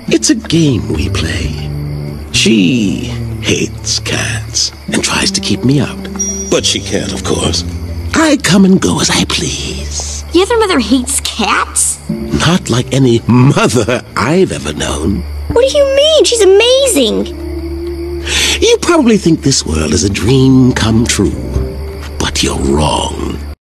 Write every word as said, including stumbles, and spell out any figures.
It's a game we play. She hates cats and tries to keep me out. But she can't, of course. I come and go as I please. Your other mother hates cats? Not like any mother I've ever known. What do you mean? She's amazing. You probably think this world is a dream come true, but you're wrong.